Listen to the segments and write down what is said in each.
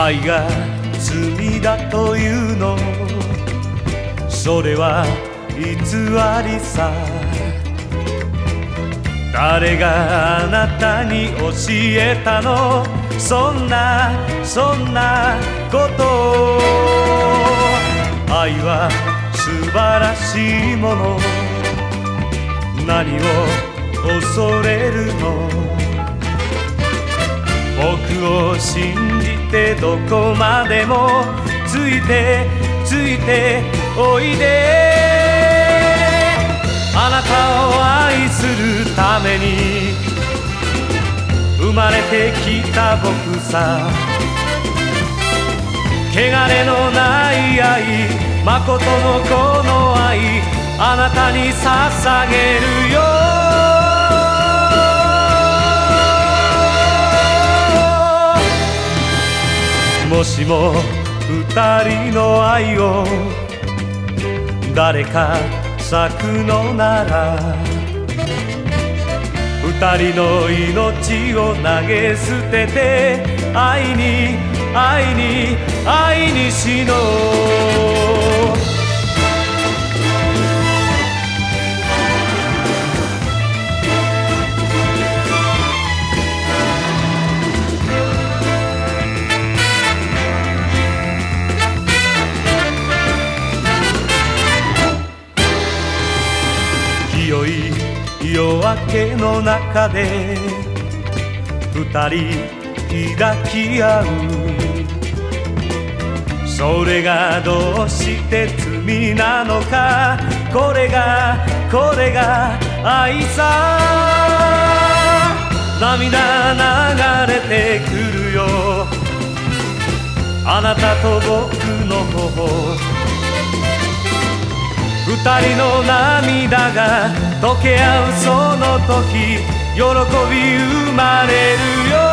愛が罪だというの、それは偽りさ。誰があなたに教えたの、そんなこと愛は素晴らしいもの、何を恐れるの。僕を信じてどこまでもついておいで。あなたを愛するために生まれてきた僕さ。汚れのない愛、誠のこの愛、あなたに捧げるよ。もしも二人の愛を誰か咲くのなら、二人の命を投げ捨てて愛に死のう。清い夜明けの中で二人抱き合う、それがどうして罪なのか。これが愛さ。涙流れてくるよ、あなたと僕の頬。二人の涙が溶け合うその時、喜び生まれるよ。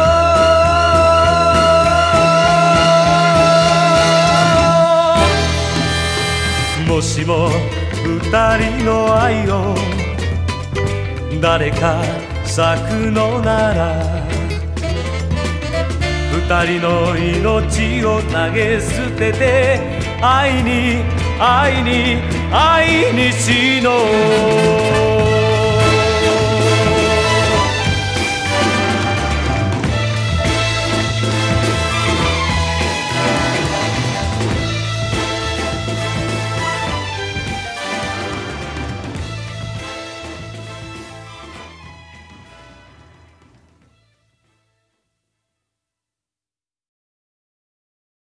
もしも二人の愛を誰か咲くのなら、二人の命を投げ捨てて愛に死のう。